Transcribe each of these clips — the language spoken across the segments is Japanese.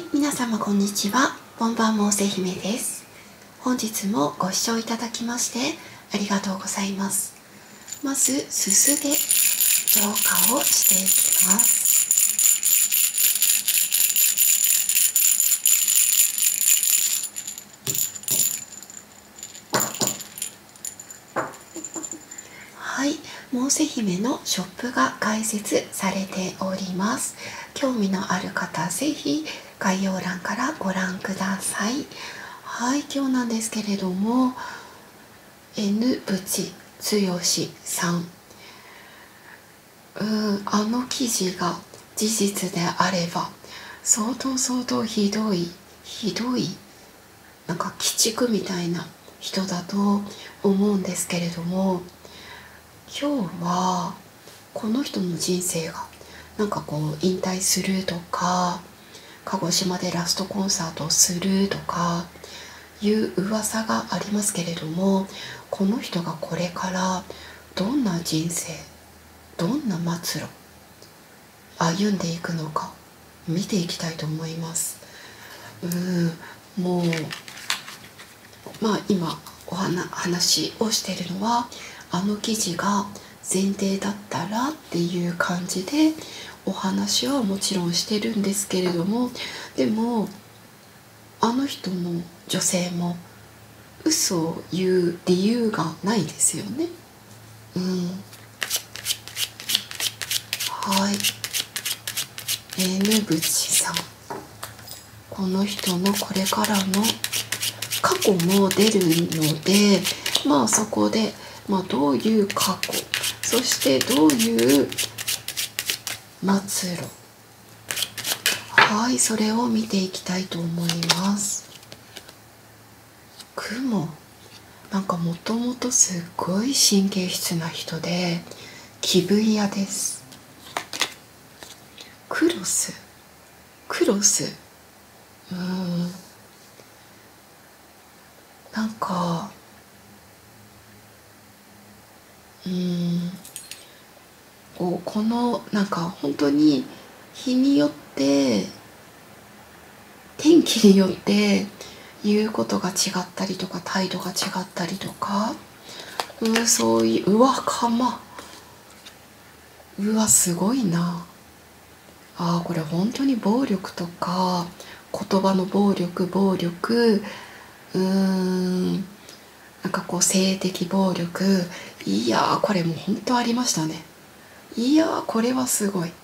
皆様こんにちは。ボンバーモーセ姫です。本日もご視聴いただきましてありがとうございます。まずすすで浄化をしていきます。はい、モーセ姫のショップが開設されております。興味のある方ぜひ概要欄からご覧ください。はい、今日なんですけれども N 淵剛さん、あの記事が事実であれば相当ひどいなんか鬼畜みたいな人だと思うんですけれども、今日はこの人の人生がなんかこう引退するとか鹿児島でラストコンサートをするとかいう噂がありますけれども、この人がこれからどんな人生、どんな末路歩んでいくのか見ていきたいと思います。もう今話をしているのはあの記事が前提だったらっていう感じでお話はもちろんしてるんですけれども、でもあの人も女性も嘘を言う理由がないですよね。はい、N 淵さん、この人のこれからの過去も出るので、そこで、どういう過去、そしてどういう末路、はい、それを見ていきたいと思います。雲、なんかもともとすっごい神経質な人で気分屋です。クロス、なんかこのなんか本当に日によって天気によって言うことが違ったりとか態度が違ったりとか、そういう、すごいな。これ本当に暴力とか言葉の暴力なんかこう性的暴力、いやーこれもう本当ありましたね。いやーこれはすごい、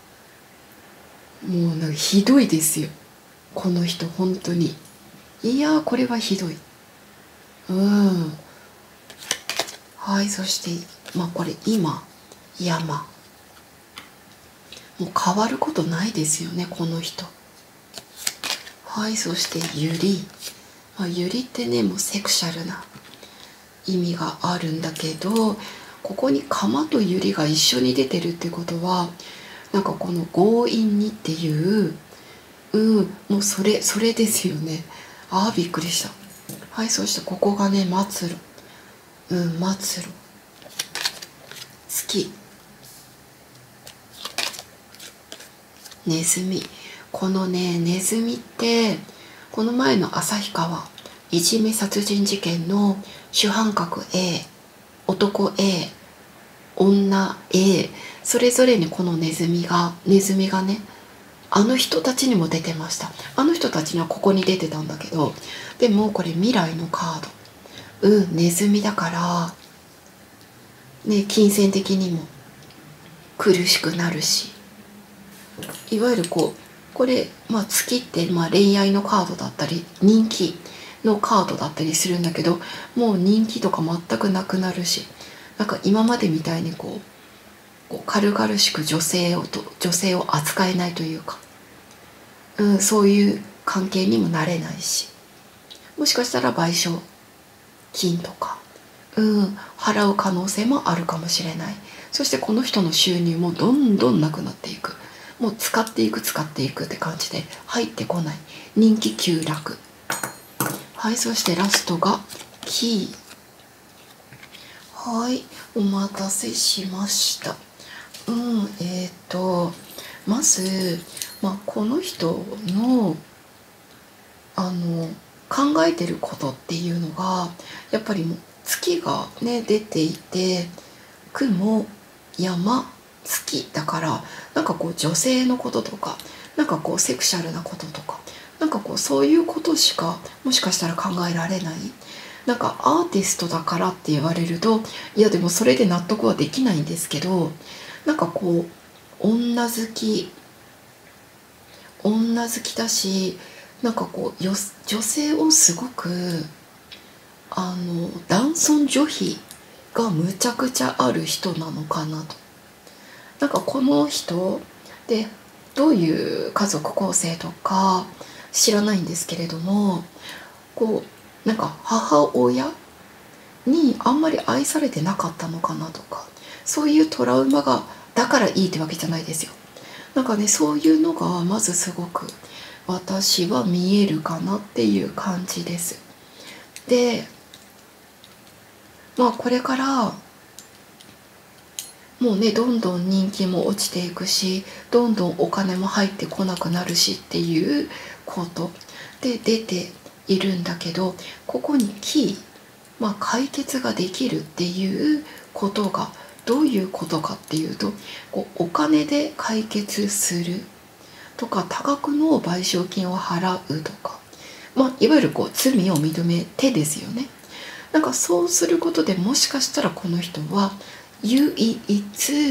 もうなんかひどいですよこの人本当に。いやーこれはひどい。はい、そしてこれ今山、もう変わることないですよねこの人。はい、そしてゆり、ゆりってねもうセクシャルな意味があるんだけど、ここに鎌とゆりが一緒に出てるってことはなんかこの強引にっていう、もうそれですよね。びっくりした。はい、そしてここがね末路、末路、月、ネズミ、このねネズミってこの前の旭川いじめ殺人事件の主犯格 A、 男 A、 女 A、 それぞれにこのネズミがねあの人たちにも出てました。あの人たちにはここに出てたんだけど、でもこれ未来のカード、ネズミだからね、金銭的にも苦しくなるし、いわゆるこれ、月って恋愛のカードだったり人気のカードだったりするんだけど、もう人気とか全くなくなるし、なんか今までみたいにこう軽々しく女性を扱えないというか、そういう関係にもなれないし、もしかしたら賠償金とか、払う可能性もあるかもしれない。そしてこの人の収入もどんどんなくなっていく、もう使っていくって感じで入ってこない、人気急落。はい、そしてラストがキー。はい、お待たせしました。まず、この人の考えてることっていうのがやっぱりもう月がね出ていて、雲、山、月だから、なんかこう女性のこととか、なんかこうセクシャルなこととか、なんかこうそういうことしかもしかしたら考えられない。なんかアーティストだからって言われると、いやでもそれで納得はできないんですけど、なんかこう女好きだし、なんかこう女性をすごく男尊女卑がむちゃくちゃある人なのかなと。なんかこの人でどういう家族構成とか知らないんですけれども、こうなんか母親にあんまり愛されてなかったのかなとか、そういうトラウマがだからいいってわけじゃないですよ。なんかね、そういうのがまずすごく私は見えるかなっていう感じです。で、まあこれからもうね、どんどん人気も落ちていくし、どんどんお金も入ってこなくなるしっていうことで出ているんだけど、ここに解決ができるっていうことがどういうことかっていうと、こうお金で解決するとか、多額の賠償金を払うとか、いわゆるこう罪を認めてですよね。なんかそうすることで、もしかしたらこの人は唯一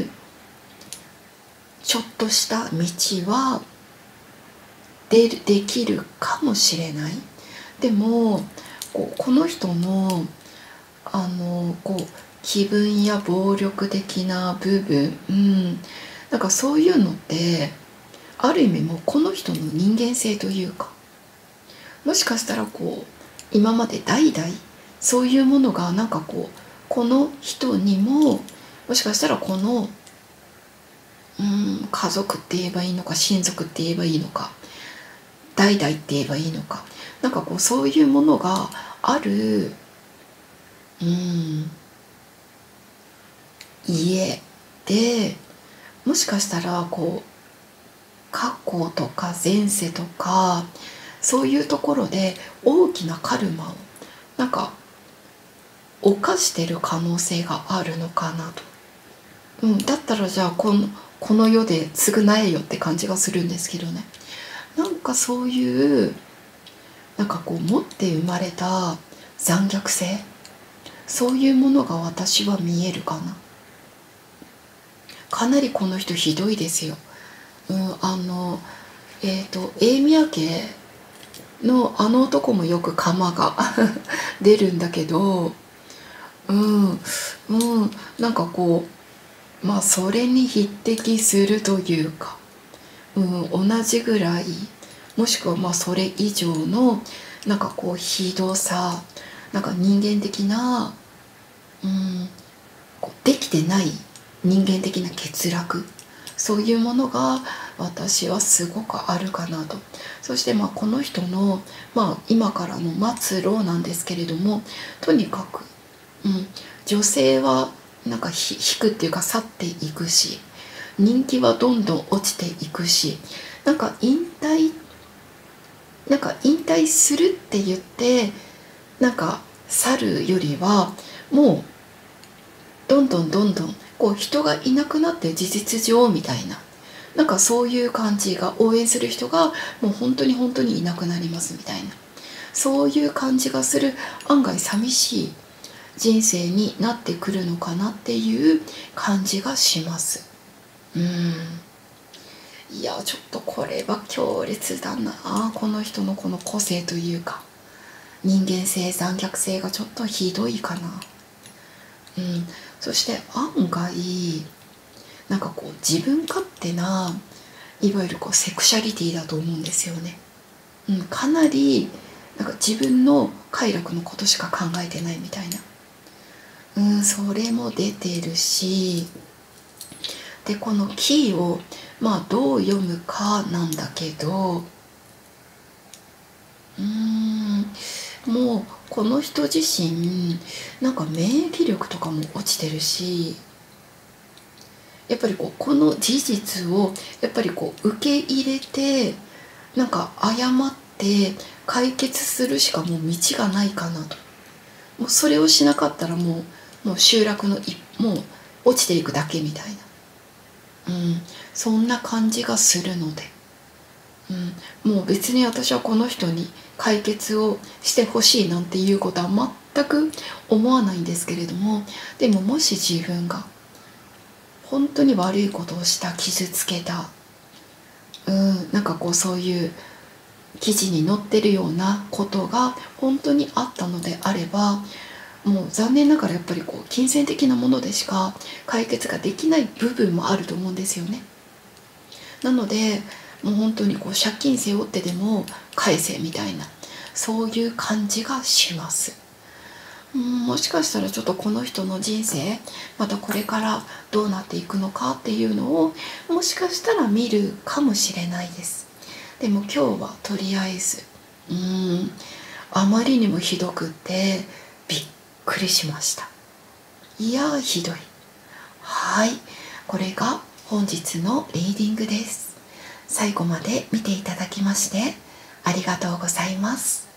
ちょっとした道はできるかもしれない。でもこの人のこう気分や暴力的な部分、なんかそういうのってある意味もうこの人の人間性というか、もしかしたらこう今まで代々そういうものがなんかこうこの人にも、もしかしたらこの家族って言えばいいのか、親族って言えばいいのか、代々って言えばいいのか、なんかこうそういうものがある家で、もしかしたらこう過去とか前世とかそういうところで大きなカルマをなんか犯してる可能性があるのかなと。だったらじゃあこの世で償えよって感じがするんですけどね。なんかそういうなんかこう持って生まれた残虐性、そういうものが私は見えるかな。かなりこの人ひどいですよ。エイミヤ家のあの男もよく釜が出るんだけど、なんかこうそれに匹敵するというか、同じぐらい、もしくはそれ以上のなんかこうひどさ、なんか人間的な、こうできてない人間的な欠落、そういうものが私はすごくあるかなと。そしてこの人の、今からの末路なんですけれども、とにかく、女性はなんか引くっていうか去っていくし、人気はどんどん落ちていくし、なんか引退するって言ってなんか去るよりは、もうどんどんこう人がいなくなって事実上みたいな、なんかそういう感じが、応援する人がもう本当にいなくなりますみたいな、そういう感じがする、案外寂しい人生になってくるのかなっていう感じがします。いやちょっとこれは強烈だな、この人のこの個性というか人間性、残虐性がちょっとひどいかな。そして案外なんかこう自分勝手ないわゆるこうセクシャリティだと思うんですよね。かなりなんか自分の快楽のことしか考えてないみたいな、それも出てるし、でこのキーをどう読むかなんだけど、もうこの人自身なんか免疫力とかも落ちてるし、やっぱりこの事実をやっぱり受け入れて、なんか謝っって解決するしかもう道がないかなと。もうそれをしなかったらもう集落のもう落ちていくだけみたいな、そんな感じがするので、もう別に私はこの人に解決をしてほしいなんていうことは全く思わないんですけれども、でももし自分が本当に悪いことをした、傷つけた、なんかこうそういう記事に載ってるようなことが本当にあったのであれば、もう残念ながらやっぱりこう金銭的なものでしか解決ができない部分もあると思うんですよね。なのでもう本当にこう借金背負ってでも返せみたいな、そういう感じがします。もしかしたらちょっとこの人の人生またこれからどうなっていくのかっていうのをもしかしたら見るかもしれないです。でも今日はとりあえずあまりにもひどくってびっくりしました。いやーひどい。はい、これが本日のリーディングです。最後まで見ていただきましてありがとうございます。